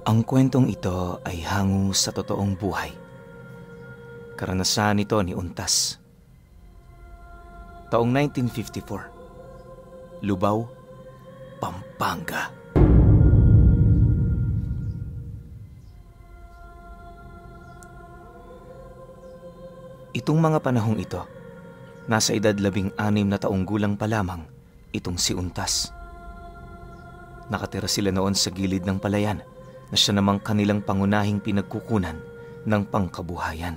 Ang kwentong ito ay hango sa totoong buhay. Karanasan ito ni Untas. Taong 1954, Lubao, Pampanga. Itong mga panahong ito, nasa edad 16 na taong gulang pa lamang itong si Untas. Nakatira sila noon sa gilid ng palayan na siya namang kanilang pangunahing pinagkukunan ng pangkabuhayan.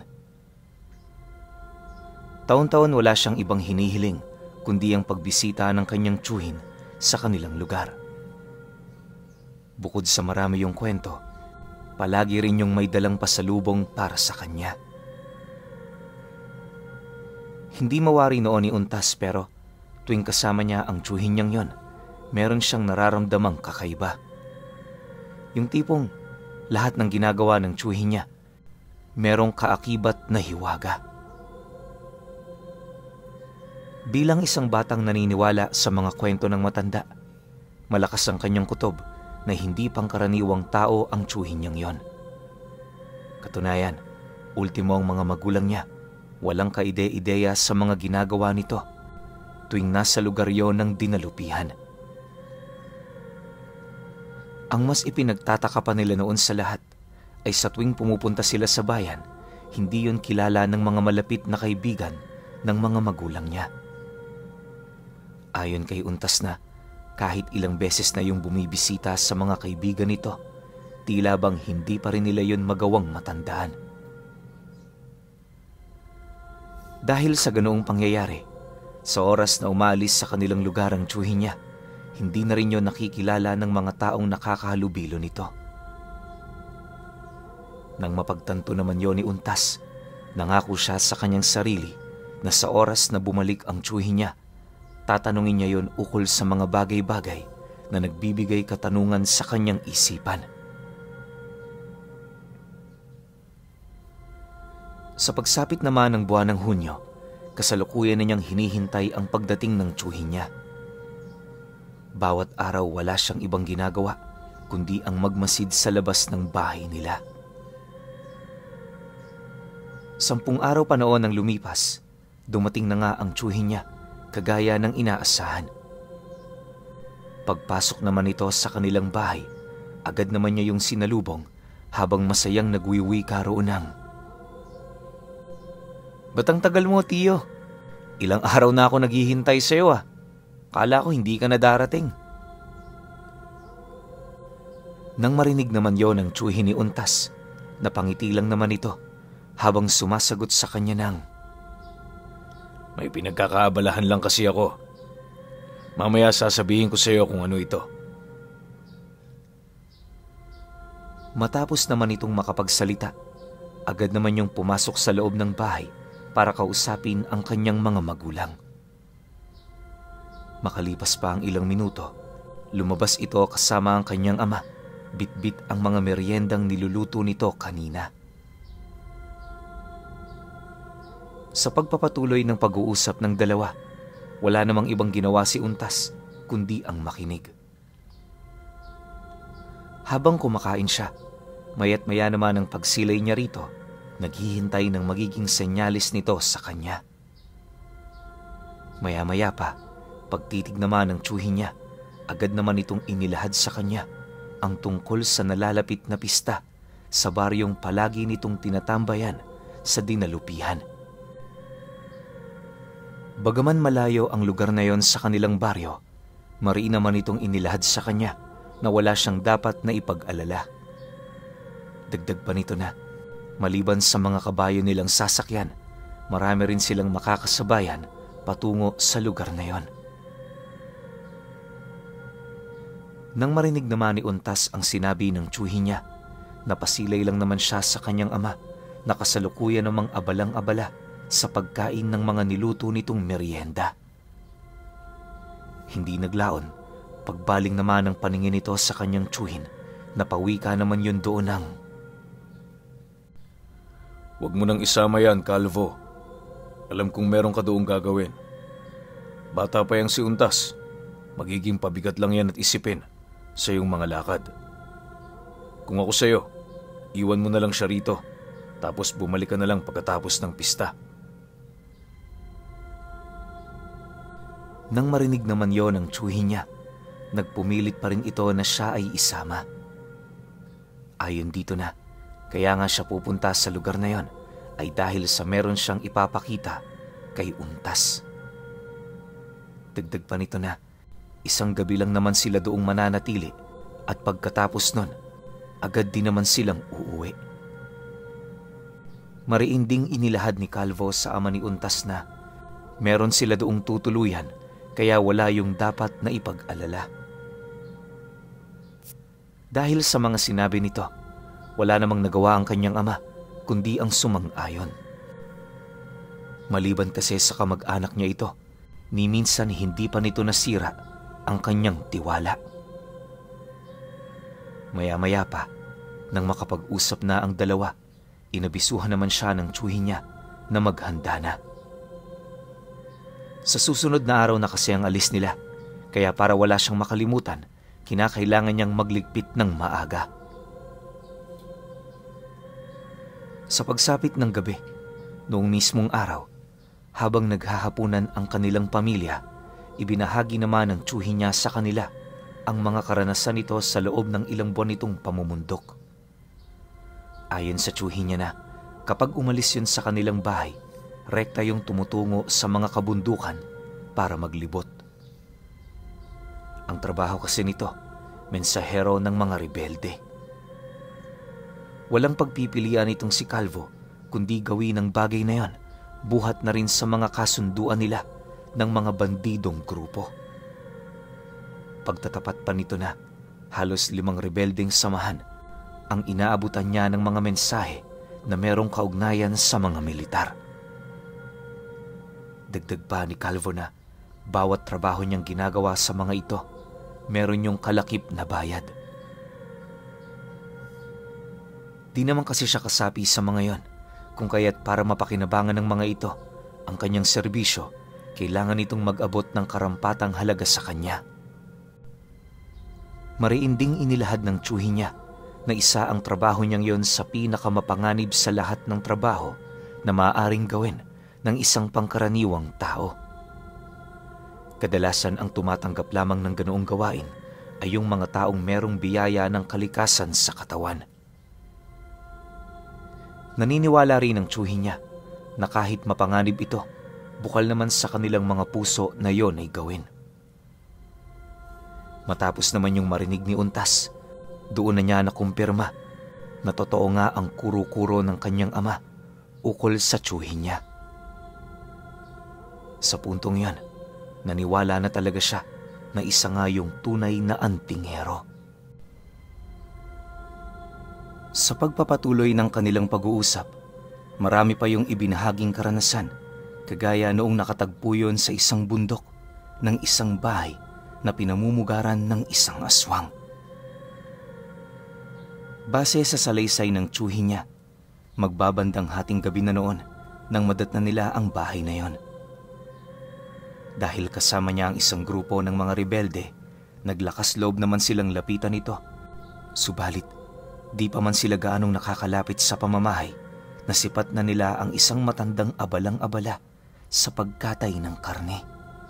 Taon-taon wala siyang ibang hinihiling kundi ang pagbisita ng kanyang tiyuhin sa kanilang lugar. Bukod sa marami yung kwento, palagi rin yung may dalang pasalubong para sa kanya. Hindi mawari noon ni Untas pero tuwing kasama niya ang tiyuhin niyang yon, meron siyang nararamdamang kakaiba. Yung tipong lahat ng ginagawa ng tiyuhin niya, merong kaakibat na hiwaga. Bilang isang batang naniniwala sa mga kwento ng matanda, malakas ang kanyang kutob na hindi pangkaraniwang tao ang tiyuhin niyang yon. Katunayan, ultimo ang mga magulang niya, walang kaide-ideya sa mga ginagawa nito tuwing nasa lugar yon ng dinalupihan. Ang mas ipinagtataka pa nila noon sa lahat ay sa tuwing pumupunta sila sa bayan, hindi yon kilala ng mga malapit na kaibigan ng mga magulang niya. Ayon kay Untas na kahit ilang beses na yung bumibisita sa mga kaibigan nito, tila bang hindi pa rin nila yon magawang matandaan. Dahil sa ganoong pangyayari, sa oras na umalis sa kanilang lugar ang tiyuhin niya, hindi na rin yon nakikilala ng mga taong nakakahalubilo nito. Nang mapagtanto naman yon ni Untas, nangako siya sa kanyang sarili na sa oras na bumalik ang tiyuhin niya, tatanungin niya yon ukol sa mga bagay-bagay na nagbibigay katanungan sa kanyang isipan. Sa pagsapit naman ng buwan ng Hunyo, kasalukuyan na niyang hinihintay ang pagdating ng tiyuhin niya. Bawat araw wala siyang ibang ginagawa kundi ang magmasid sa labas ng bahay nila. 10 araw pa noon ang lumipas, dumating na nga ang tiyuhin niya kagaya ng inaasahan. Pagpasok naman ito sa kanilang bahay, agad naman niya yung sinalubong habang masayang nagwiwika roon ng, "Ba't ang tagal mo, tiyo? Ilang araw na ako naghihintay sa'yo ah. Kala ko hindi ka na darating." Nang marinig naman yon ng tiyuhin ni Untas, napangiti lang naman ito habang sumasagot sa kanya ng, "May pinagkakaabalahan lang kasi ako. Mamaya sasabihin ko sa iyo kung ano ito." Matapos naman itong makapagsalita, agad naman yung pumasok sa loob ng bahay para kausapin ang kanyang mga magulang. Makalipas pa ang ilang minuto, lumabas ito kasama ang kanyang ama, bitbit ang mga meryendang niluluto nito kanina. Sa pagpapatuloy ng pag-uusap ng dalawa, wala namang ibang ginawa si Untas kundi ang makinig. Habang kumakain siya, maya't maya naman ang pagsilay niya rito, naghihintay ng magiging senyalis nito sa kanya. Maya-maya pa, pagtitig naman ng tiyuhin niya, agad naman itong inilahad sa kanya ang tungkol sa nalalapit na pista sa baryong palagi nitong tinatambayan sa dinalupihan. Bagaman malayo ang lugar na yon sa kanilang baryo, mariin naman itong inilahad sa kanya na wala siyang dapat na ipag-alala. Dagdag pa nito na, maliban sa mga kabayo nilang sasakyan, marami rin silang makakasabayan patungo sa lugar na yon. Nang marinig naman ni Untas ang sinabi ng tiyuhin niya, napasilay lang naman siya sa kanyang ama na kasalukuyan namang abalang-abala sa pagkain ng mga niluto nitong merienda. Hindi naglaon, pagbaling naman ng paningin nito sa kanyang tiyuhin, napawika naman yun doon ng, "Huwag mo nang isama yan, Calvo. Alam kong meron ka doong gagawin. Bata pa yang si Untas. Magiging pabigat lang yan at isipin sa iyong mga lakad." Kung ako sa'yo, iwan mo na lang siya rito. Tapos bumalik ka na lang pagkatapos ng pista. Nang marinig naman yon ang tiyuhin niya, nagpumilit pa rin ito na siya ay isama. Ayon dito na, kaya nga siya pupunta sa lugar na yon ay dahil sa meron siyang ipapakita kay Untas. Dagdag pa nito na, isang gabi lang naman sila doong mananatili at pagkatapos nun, agad din naman silang uuwi. Mariinding inilahad ni Calvo sa ama ni Untas na meron sila doong tutuluyan kaya wala yung dapat na ipag-alala. Dahil sa mga sinabi nito, wala namang nagawa ang kanyang ama kundi ang sumang-ayon. Maliban kasi sa kamag-anak niya ito, ni minsan hindi pa nito nasira ang kanyang tiwala. Maya-maya pa, nang makapag-usap na ang dalawa, inabisuhan naman siya ng tiyuhin niya na maghanda na. Sa susunod na araw na kasi ang alis nila, kaya para wala siyang makalimutan, kinakailangan niyang magligpit ng maaga. Sa pagsapit ng gabi, noong mismong araw, habang naghahapunan ang kanilang pamilya, ibinahagi naman ng tiyuhin niya sa kanila ang mga karanasan nito sa loob ng ilang buwan nitong pamumundok. Ayon sa tiyuhin niya na, kapag umalis yun sa kanilang bahay, rekta yung tumutungo sa mga kabundukan para maglibot. Ang trabaho kasi nito, mensahero ng mga rebelde. Walang pagpipilian itong si Calvo, kundi gawin ang bagay na yon, buhat na rin sa mga kasunduan nila ng mga bandidong grupo. Pagtatapat pa nito na, halos 5 rebeldeng samahan ang inaabutan niya ng mga mensahe na merong kaugnayan sa mga militar. Dagdag pa ni Calvo na bawat trabaho niyang ginagawa sa mga ito, meron yung kalakip na bayad. Di naman kasi siya kasapi sa mga yon, kung kaya't para mapakinabangan ng mga ito ang kanyang serbisyo, kailangan itong mag-abot ng karampatang halaga sa kanya. Mariinding inilahad ng tiyuhin niya na isa ang trabaho niyang yon sa pinakamapanganib sa lahat ng trabaho na maaaring gawin ng isang pangkaraniwang tao. Kadalasan ang tumatanggap lamang ng ganoong gawain ay yung mga taong merong biyaya ng kalikasan sa katawan. Naniniwala rin ang tiyuhin niya na kahit mapanganib ito, bukal naman sa kanilang mga puso na yon ay gawin. Matapos naman yung marinig ni Untas, doon na niya nakumpirma na totoo nga ang kuro-kuro ng kanyang ama ukol sa tiyuhin niya. Sa puntong yan, naniwala na talaga siya na isa nga yung tunay na antinghero. Sa pagpapatuloy ng kanilang pag-uusap, marami pa yung ibinahaging karanasan, kagaya noong nakatagpo yun sa isang bundok ng isang bahay na pinamumugaran ng isang aswang. Base sa salaysay ng tiyuhin niya, magbabandang hating gabi na noon nang madatnan nila ang bahay na yon. Dahil kasama niya ang isang grupo ng mga rebelde, naglakas loob naman silang lapitan ito. Subalit, di pa man sila gaanong nakakalapit sa pamamahay, nasipat na nila ang isang matandang abalang-abala sa pagkatay ng karne.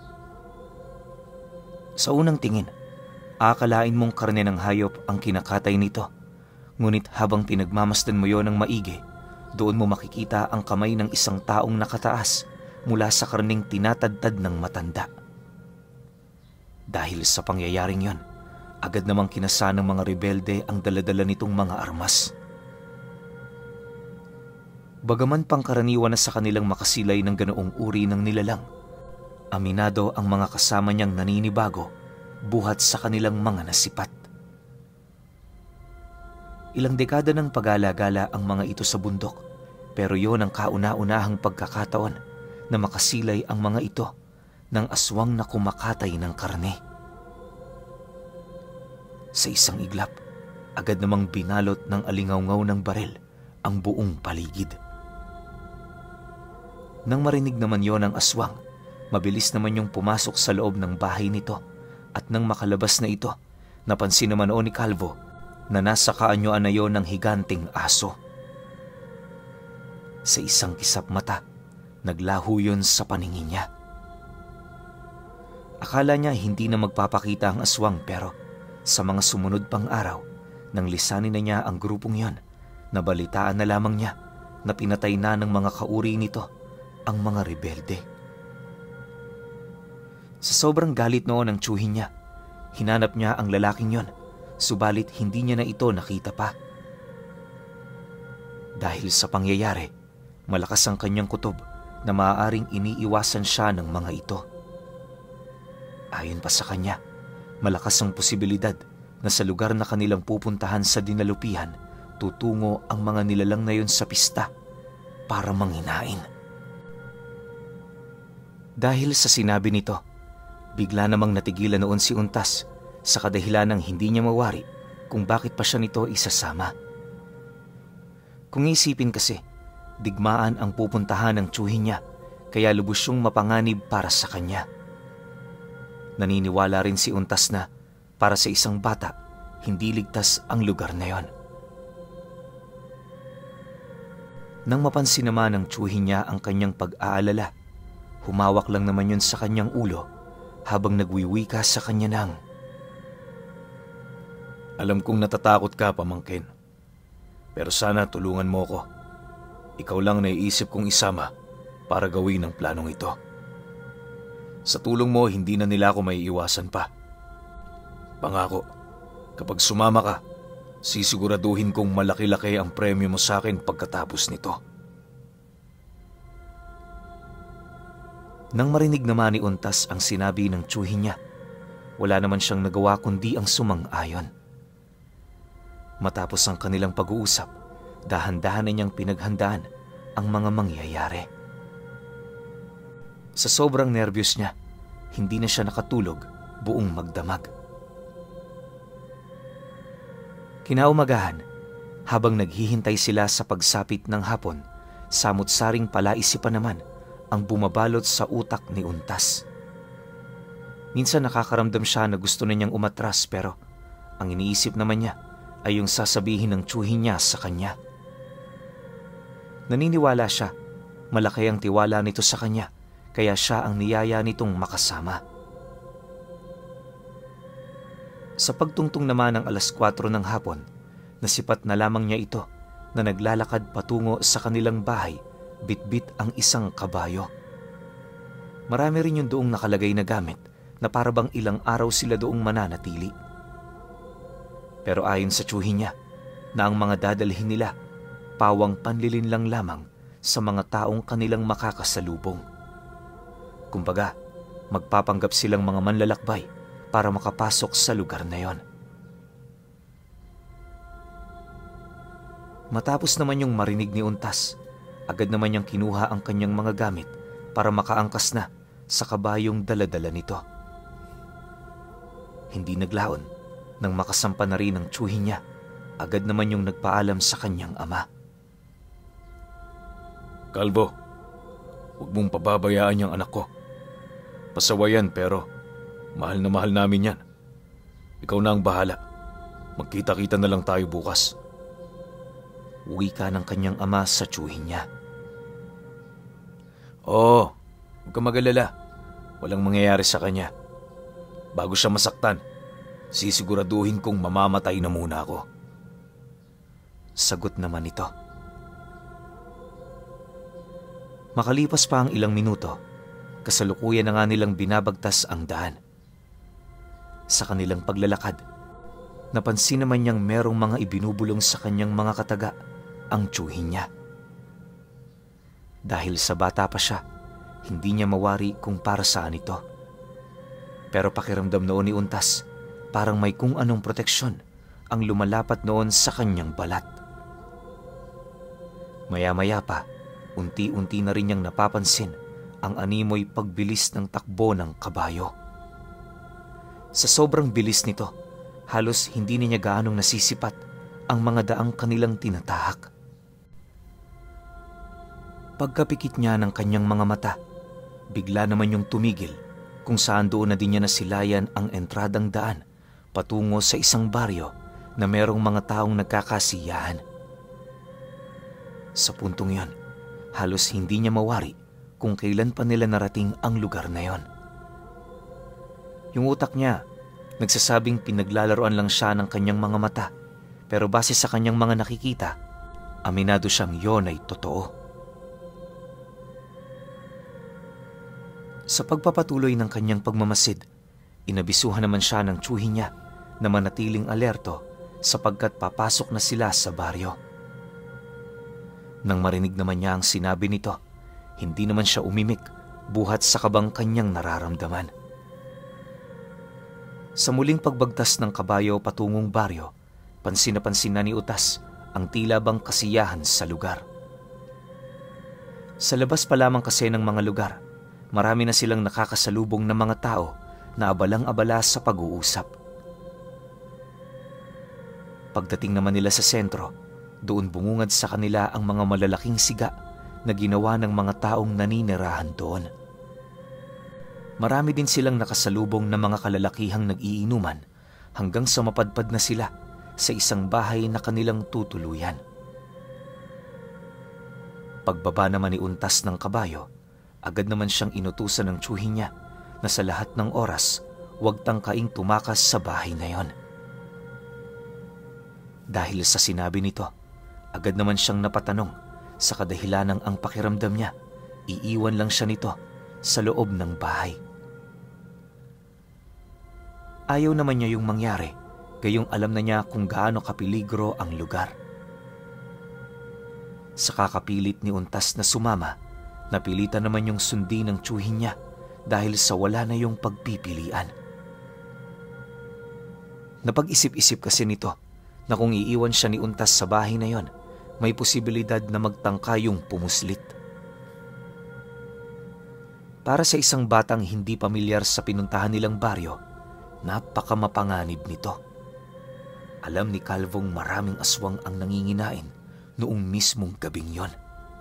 Sa unang tingin, akalain mong karne ng hayop ang kinakatay nito. Ngunit habang pinagmamasdan mo yon ng maigi, doon mo makikita ang kamay ng isang taong nakataas mula sa karneng tinatadtad ng matanda. Dahil sa pangyayaring yon, agad namang kinasa ng mga rebelde ang daladala nitong mga armas. Bagaman pangkaraniwan na sa kanilang makasilay ng ganoong uri ng nilalang, aminado ang mga kasama niyang naninibago buhat sa kanilang mga nasipat. Ilang dekada ng pag-alagala ang mga ito sa bundok, pero yon ang kauna-unahang pagkakataon na makasilay ang mga ito ng aswang na kumakatay ng karne. Sa isang iglap, agad namang binalot ng alingawngaw ng baril ang buong paligid. Nang marinig naman yon ang aswang, mabilis naman yung pumasok sa loob ng bahay nito at nang makalabas na ito, napansin naman ni Calvo na nasa kaanyuan na yon ng higanting aso. Sa isang kisap mata, naglaho yun sa paningin niya. Akala niya hindi na magpapakita ang aswang, pero sa mga sumunod pang araw, nang lisanin na niya ang grupong yon, nabalitaan na lamang niya na pinatay na ng mga kauri nito ang mga rebelde. Sa sobrang galit noon ng tiyuhin niya, hinanap niya ang lalaking yon, subalit hindi niya na ito nakita pa. Dahil sa pangyayari, malakas ang kanyang kutob na maaaring iniiwasan siya ng mga ito. Ayon pa sa kanya, malakas ang posibilidad na sa lugar na kanilang pupuntahan sa dinalupihan, tutungo ang mga nilalang na yun sa pista para manghinain. Dahil sa sinabi nito, bigla namang natigilan noon si Untas sa kadahilan ng hindi niya mawari kung bakit pa siya nito isasama. Kung isipin kasi, digmaan ang pupuntahan ng tiyuhin niya, kaya lubos siyang mapanganib para sa kanya. Naniniwala rin si Untas na para sa isang bata, hindi ligtas ang lugar na yon. Nang mapansin naman ng tiyuhin niya ang kanyang pag-aalala, humawak lang naman yun sa kanyang ulo habang nagwiwika sa kanya ng, "Alam kong natatakot ka, pamangkin. Pero sana tulungan mo ko. Ikaw lang naiisip kong isama para gawin ang planong ito. Sa tulong mo, hindi na nila ako maiiwasan pa. Pangako, kapag sumama ka, sisiguraduhin kong malaki-laki ang premyo mo sa akin pagkatapos nito." Nang marinig naman ni Untas ang sinabi ng tiyuhin niya, wala naman siyang nagawa kundi ang sumang-ayon. Matapos ang kanilang pag-uusap, dahan-dahan na niyang pinaghandaan ang mga mangyayari. Sa sobrang nervyos niya, hindi na siya nakatulog buong magdamag. Kinaumagahan, habang naghihintay sila sa pagsapit ng hapon, samut-saring palaisipan naman ang bumabalot sa utak ni Untas. Minsan nakakaramdam siya na gusto na niyang umatras, pero ang iniisip naman niya ay yung sasabihin ng tiyuhin niya sa kanya. Naniniwala siya, malaki ang tiwala nito sa kanya, kaya siya ang niyaya nitong makasama. Sa pagtungtong naman ng 4:00 ng hapon, nasipat na lamang niya ito na naglalakad patungo sa kanilang bahay, bitbit ang isang kabayo. Marami rin yung doong nakalagay na gamit na parabang ilang araw sila doong mananatili. Pero ayon sa tiyuhin niya, na ang mga dadalhin nila, pawang panlilinlang lamang sa mga taong kanilang makakasalubong. Kumbaga, magpapanggap silang mga manlalakbay para makapasok sa lugar na yon. Matapos naman yung marinig ni Untas, agad naman niyang kinuha ang kanyang mga gamit para makaangkas na sa kabayong daladala nito. Hindi naglaon, nang makasampa na rin ang tiyuhin niya, agad naman yung nagpaalam sa kanyang ama. "Kalbo, huwag mong pababayaan yung anak ko. Pasawayan pero mahal na mahal namin yan. Ikaw na ang bahala. Magkita-kita na lang tayo bukas." Wika ng kanyang ama sa tiyuhin niya. "Oo, huwag ka mag-alala. Walang mangyayari sa kanya. Bago siya masaktan, sisiguraduhin kong mamamatay na muna ako." Sagot naman ito. Makalipas pa ang ilang minuto, kasalukuyan na nga nilang binabagtas ang daan. Sa kanilang paglalakad, napansin naman niyang merong mga ibinubulong sa kanyang mga kataga ang tiyuhin niya. Dahil sa bata pa siya, hindi niya mawari kung para saan ito. Pero pakiramdam noon ni Untas, parang may kung anong proteksyon ang lumalapat noon sa kanyang balat. Maya-maya pa, unti-unti na rin niyang napapansin ang animoy pagbilis ng takbo ng kabayo. Sa sobrang bilis nito, halos hindi niya gaanong nasisipat ang mga daang kanilang tinatahak. Pagkapikit niya ng kanyang mga mata, bigla naman yung tumigil kung saan doon na din niya nasilayan ang entradang daan patungo sa isang baryo na merong mga taong nagkakasiyahan. Sa puntong yon, halos hindi niya mawari kung kailan pa nila narating ang lugar na yon. Yung utak niya, nagsasabing pinaglalaroan lang siya ng kanyang mga mata, pero base sa kanyang mga nakikita, aminado siyang yon ay totoo. Sa pagpapatuloy ng kanyang pagmamasid, inabisuhan naman siya ng tiyuhin niya na manatiling alerto sapagkat papasok na sila sa baryo. Nang marinig naman niya ang sinabi nito, hindi naman siya umimik buhat sa kabang kanyang nararamdaman. Sa muling pagbagtas ng kabayo patungong baryo, pansin na ni Utas ang tila bang kasiyahan sa lugar. Sa labas pa lamang kasi ng mga lugar, marami na silang nakakasalubong na mga tao na abalang-abala sa pag-uusap. Pagdating naman nila sa sentro, doon bumungad sa kanila ang mga malalaking siga na ginawa ng mga taong naninirahan doon. Marami din silang nakasalubong na mga kalalakihang nag-iinuman hanggang sa mapadpad na sila sa isang bahay na kanilang tutuluyan. Pagbaba naman ni Untas ng kabayo, agad naman siyang inutusan ng tiyuhin niya na sa lahat ng oras huwag tangkaing tumakas sa bahay na yon. Dahil sa sinabi nito, agad naman siyang napatanong sa kadahilanang ang pakiramdam niya, iiwan lang siya nito sa loob ng bahay. Ayaw naman niya yung mangyari, gayong alam na niya kung gaano kapeligro ang lugar. Sa kakapilit ni Untas na sumama, napilitan naman yung sundin ng tiyuhin niya dahil sa wala na yung pagpipilian. Napag-isip-isip kasi nito na kung iiwan siya ni Untas sa bahay na yon, may posibilidad na magtangka yung pumuslit. Para sa isang batang hindi pamilyar sa pinuntahan nilang baryo, napakamapanganib nito. Alam ni Calvong maraming aswang ang nanginginain noong mismong gabing yon.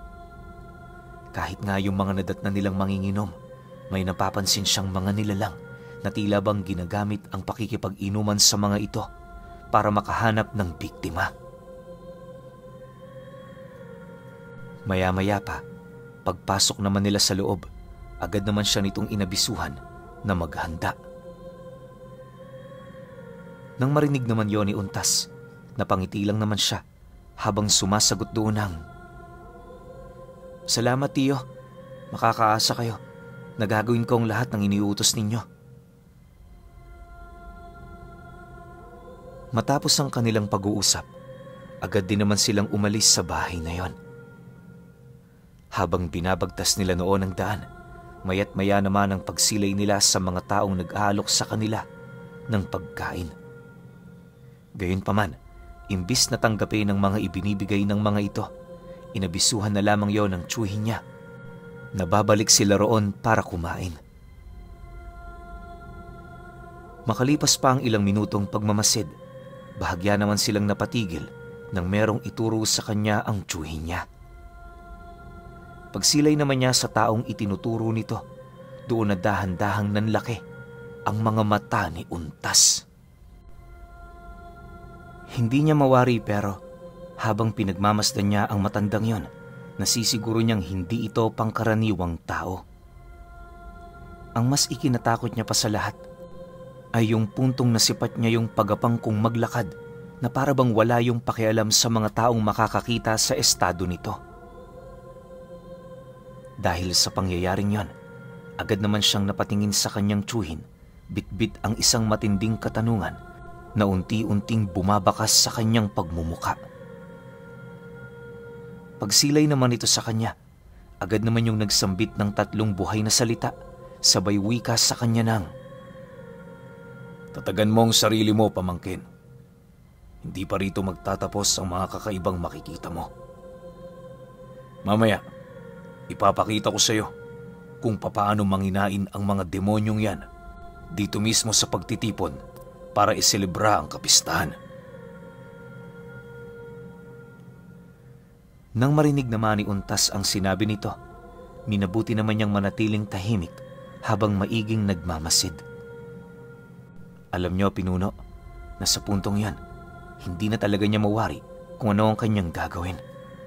Kahit nga yung mga nadatnan nilang manginginom, may napapansin siyang mga nilalang na tila bang ginagamit ang pakikipag-inuman sa mga ito para makahanap ng biktima. Maya-maya pa, pagpasok naman nila sa loob, agad naman siya nitong inabisuhan na maghanda. Nang marinig naman yon ni Untas, napangiti lang naman siya habang sumasagot doon ng, "Salamat, tiyo. Makakaasa kayo. Nagagawin ko ang lahat ng iniutos ninyo." Matapos ang kanilang pag-uusap, agad din naman silang umalis sa bahay na yon. Habang binabagtas nila noon ang daan, maya't maya naman ang pagsilay nila sa mga taong nag-aalok sa kanila ng pagkain. Gayunpaman, imbis na tanggapin ang mga ibinibigay ng mga ito, inabisuhan na lamang yon ng tiyuhin niya na babalik sila roon para kumain. Makalipas pa ang ilang minutong pagmamasid, bahagya naman silang napatigil nang merong ituro sa kanya ang tiyuhin niya. Pagsilay naman niya sa taong itinuturo nito, doon na dahan-dahang nanlaki ang mga mata ni Untas. Hindi niya mawari pero habang pinagmamasdan niya ang matandang yon, nasisiguro niyang hindi ito pangkaraniwang tao. Ang mas ikinatakot niya pa sa lahat ay yung puntong nasipat niya yung pagapang kong maglakad na para bang wala yung pakialam sa mga taong makakakita sa estado nito. Dahil sa pangyayaring yon, agad naman siyang napatingin sa kanyang tiyuhin, bitbit ang isang matinding katanungan na unti-unting bumabakas sa kanyang pagmumuka. Pagsilay naman ito sa kanya, agad naman yung nagsambit ng 3 buhay na salita, sabay wika sa kanya ng, "Tatagan mo ang sarili mo, pamangkin. Hindi pa rito magtatapos ang mga kakaibang makikita mo. Mamaya, ipapakita ko sa iyo kung papaano manginain ang mga demonyong yan dito mismo sa pagtitipon para iselebra ang kapistahan." Nang marinig naman ni Untas ang sinabi nito, minabuti naman niyang manatiling tahimik habang maiging nagmamasid. Alam niyo, pinuno, na sa puntong yan, Hindi na talaga niya mawari kung ano ang kanyang gagawin.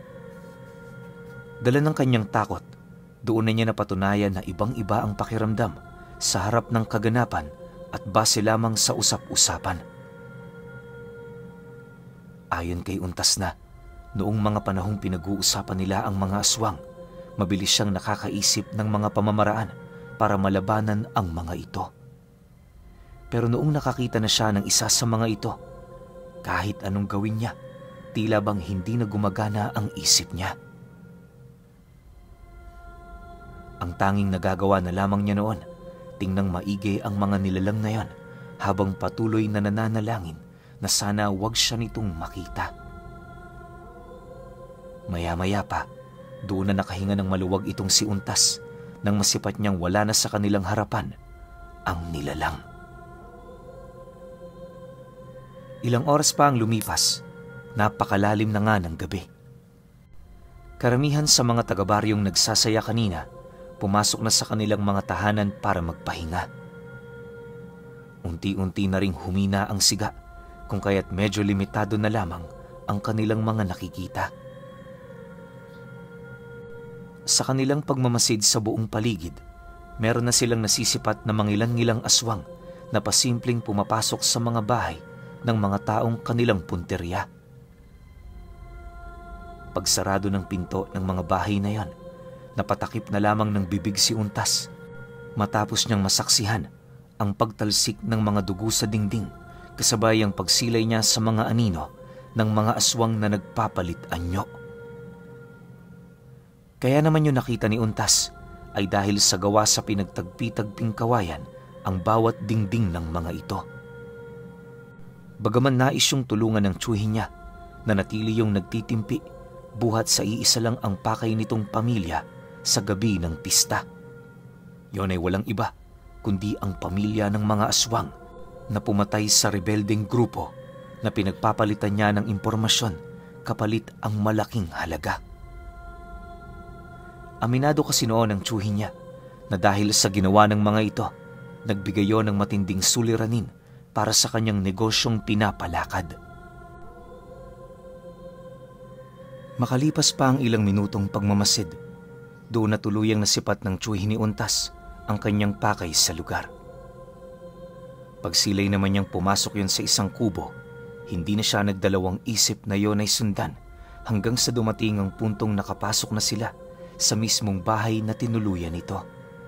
Dala ng kanyang takot, doon na niya napatunayan na ibang-iba ang pakiramdam sa harap ng kaganapan at base lamang sa usap-usapan. Ayon kay Untas na, noong mga panahong pinag-uusapan nila ang mga aswang, mabilis siyang nakakaisip ng mga pamamaraan para malabanan ang mga ito. Pero noong nakakita na siya ng isa sa mga ito, kahit anong gawin niya, tila bang hindi na gumagana ang isip niya. Ang tanging nagagawa na lamang niya noon, tingnang maigi ang mga nilalang na yon habang patuloy na nananalangin na sana wag siya nitong makita. Maya-maya pa, doon na nakahinga ng maluwag itong si Untas nang masipat niyang wala na sa kanilang harapan ang nilalang. Ilang oras pa ang lumipas, napakalalim na nga ng gabi. Karamihan sa mga taga-baryong nagsasaya kanina, pumasok na sa kanilang mga tahanan para magpahinga. Unti-unti na ring humina ang siga, kung kaya't medyo limitado na lamang ang kanilang mga nakikita. Sa kanilang pagmamasid sa buong paligid, meron na silang nasisipat na mangilan-ngilang aswang na pasimpleng pumapasok sa mga bahay ng mga taong kanilang punteriya. Pagsarado ng pinto ng mga bahay na yon, napatakip na lamang ng bibig si Untas matapos niyang masaksihan ang pagtalsik ng mga dugo sa dingding kasabay ang pagsilay niya sa mga anino ng mga aswang na nagpapalit anyo. Kaya naman yung nakita ni Untas ay dahil sa gawa sa pinagtagpi-tagping kawayan ang bawat dingding ng mga ito. Bagaman nais yung tulungan ng tiyuhin niya, nanatili yung nagtitimpi buhat sa iisa lang ang pakay nitong pamilya sa gabi ng pista. Yon ay walang iba kundi ang pamilya ng mga aswang na pumatay sa rebeldeng grupo na pinagpapalitan niya ng impormasyon kapalit ang malaking halaga. Aminado kasi noon ang tiyuhin niya na dahil sa ginawa ng mga ito, nagbigay yon ng matinding suliranin para sa kanyang negosyong pinapalakad. Makalipas pa ang ilang minutong pagmamasid, doon na tuluyang nasipat ng tiyuhin ni Untas ang kanyang pakay sa lugar. Pagsilay naman niyang pumasok yon sa isang kubo, hindi na siya nagdalawang isip na yon ay sundan hanggang sa dumating ang puntong nakapasok na sila sa mismong bahay na tinuluyan nito.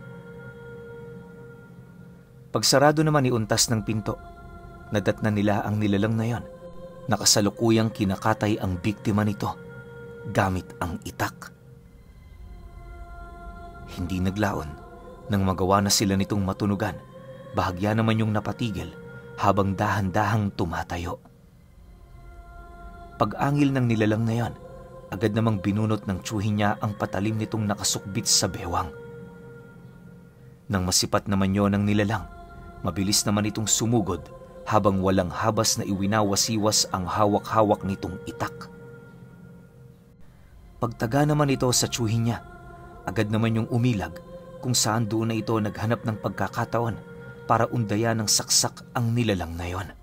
Pagsarado naman ni Untas ng pinto, nadatnan nila ang nilalang na yon. Nakasalukuyang kinakatay ang biktima nito gamit ang itak. Hindi naglaon nang magawa na sila nitong matunugan, bahagya naman yung napatigil habang dahan-dahang tumatayo. Pag-angil ng nilalang na yon, agad namang binunot ng tiyuhin niya ang patalim nitong nakasukbit sa bewang. Nang masipat naman yon ng nilalang, mabilis naman itong sumugod habang walang habas na iwinawasiwas ang hawak-hawak nitong itak. Pagtaga naman ito sa tiyuhin niya, agad naman yung umilag kung saan doon na ito naghanap ng pagkakataon para undayan ng saksak ang nilalang na yon.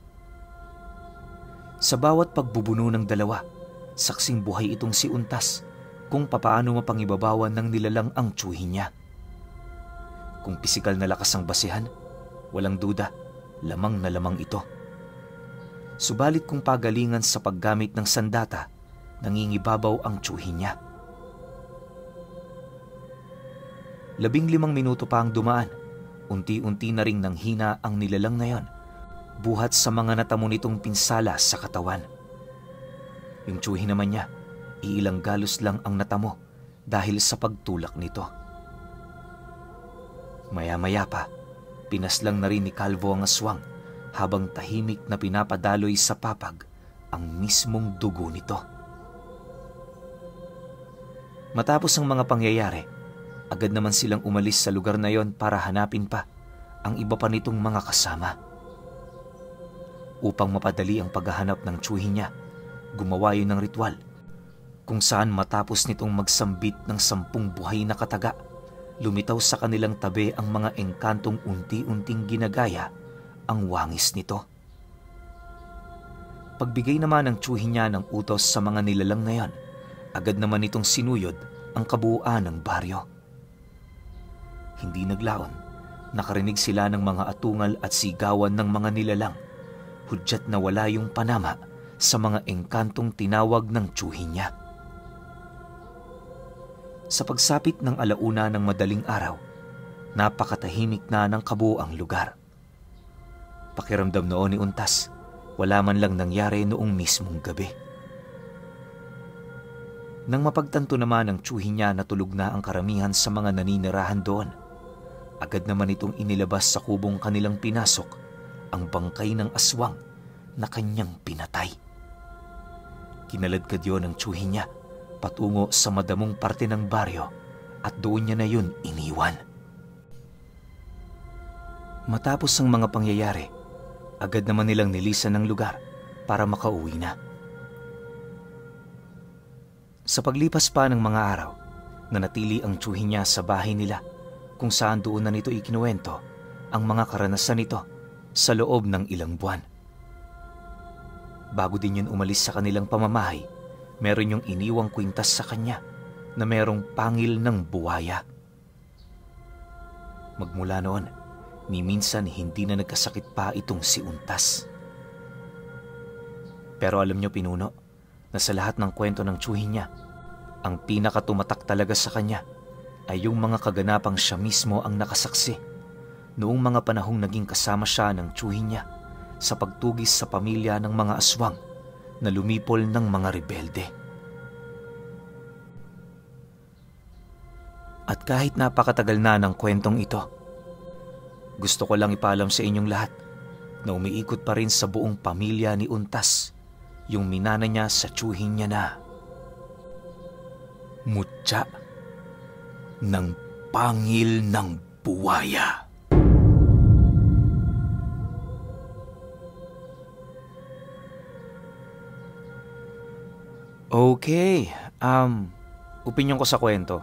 Sa bawat pagbubuno ng dalawa, saksing buhay itong si Untas kung papaano mapangibabawan ng nilalang ang tiyuhin niya. Kung pisikal na lakas ang basihan, walang duda, lamang na lamang ito. Subalit kung pagalingan sa paggamit ng sandata, nangingibabaw ang tiyuhin niya. 15 minuto pa ang dumaan, unti-unti na ring nanghina ang nilalang na yon, buhat sa mga natamo nitong pinsala sa katawan. Yung tiyuhin naman niya, iilang galos lang ang natamo dahil sa pagtulak nito. Maya-maya pa, pinaslang na rin ni Calvo ang aswang habang tahimik na pinapadaloy sa papag ang mismong dugo nito. Matapos ang mga pangyayari, agad naman silang umalis sa lugar na yon para hanapin pa ang iba pa nitong mga kasama. Upang mapadali ang paghahanap ng tiyuhin niya, gumawa yun ng ritual kung saan matapos nitong magsambit ng 10 buhay na kataga, lumitaw sa kanilang tabi ang mga engkantong unti-unting ginagaya ang wangis nito. pagbigay naman ng tsuhin niya ng utos sa mga nilalang na yan, agad naman itong sinuyod ang kabuuan ng baryo. Hindi naglaon, nakarinig sila ng mga atungal at sigawan ng mga nilalang, hudyat na wala yung panama sa mga engkantong tinawag ng tsuhin niya. Sa pagsapit ng alauna ng madaling araw, napakatahimik na ng kabuuang lugar. Pakiramdam noon ni Untas, wala man lang nangyari noong mismong gabi. Nang mapagtanto naman ng tsuhin niya na tulog na ang karamihan sa mga naninirahan doon, agad naman itong inilabas sa kubong kanilang pinasok ang bangkay ng aswang na kanyang pinatay. Kinaladkad yon ng tsuhin niya patungo sa madamong parte ng baryo at doon niya na yun iniwan. Matapos ang mga pangyayari, agad naman nilang nilisan ng lugar para makauwi na. Sa paglipas pa ng mga araw, nanatili ang tsuhin niya sa bahay nila kung saan doon na nito ikinuwento ang mga karanasan nito sa loob ng ilang buwan. Bago din yun umalis sa kanilang pamamahay, meron yung iniwang kwintas sa kanya na merong pangil ng buwaya. Magmula noon, ni minsan hindi na nagkasakit pa itong si Untas. Pero alam niyo pinuno, na sa lahat ng kwento ng tsuhin niya, ang pinakatumatak talaga sa kanya ay yung mga kaganapang siya mismo ang nakasaksi noong mga panahong naging kasama siya ng tsuhin niya sa pagtugis sa pamilya ng mga aswang na lumipol ng mga rebelde. At kahit napakatagal na ng kwentong ito, gusto ko lang ipaalam sa inyong lahat na umiikot pa rin sa buong pamilya ni Untas yung minana niya sa tsuhin niya na mutya ng pangil ng buwaya. Okay, opinion ko sa kwento.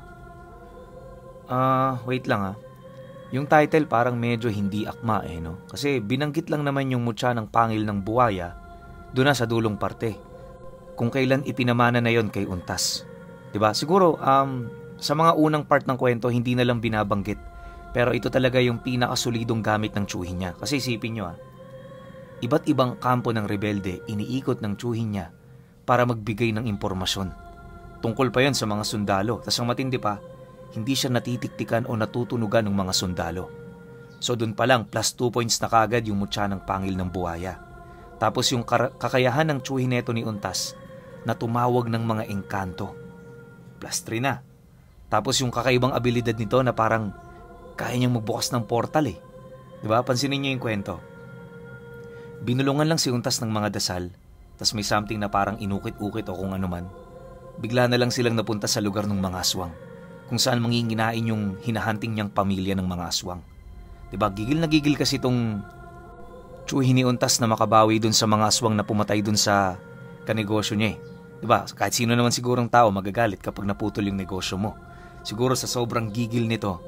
Wait lang. Yung title parang medyo hindi akma no? Kasi binanggit lang naman yung mutya ng pangil ng buwaya doon na sa dulong parte. Kung kailan ipinamana na yon kay Untas. Diba? Siguro sa mga unang part ng kwento hindi na lang binabanggit. Pero ito talaga yung pinakasolidong gamit ng tsuhin niya. Kasi isipin nyo iba't ibang kampo ng rebelde iniikot ng tsuhin niya para magbigay ng impormasyon. Tungkol pa yon sa mga sundalo. Tas ang matindi pa, hindi siya natitiktikan o natutunugan ng mga sundalo. So dun pa lang, plus 2 points na kagad yung mutya ng pangil ng buwaya. Tapos yung kakayahan ng tsuhin neto ni Untas na tumawag ng mga engkanto. Plus 3 na. Tapos yung kakaibang abilidad nito na parang kaya niyang magbukas ng portal Diba? Pansinin niyo yung kwento. Binulungan lang si Untas ng mga dasal, tas may something na parang inukit-ukit o kung ano man. Bigla na lang silang napunta sa lugar ng mga aswang, kung saan manginginain yung hinahanting niyang pamilya ng mga aswang. Diba? Gigil na gigil kasi itong tsuhin ni Untas na makabawi dun sa mga aswang na pumatay dun sa kanegosyo niya Diba? Kahit sino naman sigurong tao magagalit kapag naputol yung negosyo mo. Siguro sa sobrang gigil nito,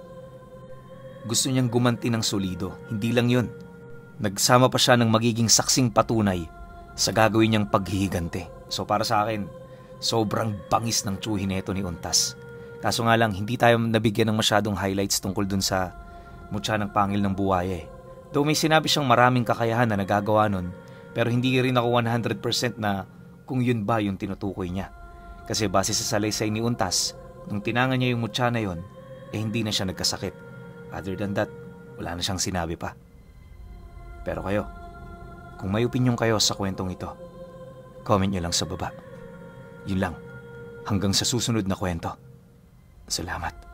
gusto niyang gumanti ng solido. Hindi lang yun. Nagsama pa siya ng magiging saksing patunay sa gagawin niyang paghihigante. So para sa akin, sobrang bangis ng tsuhin neto ni Untas. Kaso nga lang, hindi tayo nabigyan ng masyadong highlights tungkol dun sa mutya ng pangil ng buwaya Though may sinabi siyang maraming kakayahan na nagagawa nun, pero hindi rin ako 100% na kung yun ba yung tinutukoy niya. Kasi base sa salaysay ni Untas, nung tinangan niya yung mutya na yun, hindi na siya nagkasakit. Other than that, wala na siyang sinabi pa. Pero kayo, kung may opinion kayo sa kwentong ito, comment nyo lang sa baba. Yun lang. Hanggang sa susunod na kwento. Salamat.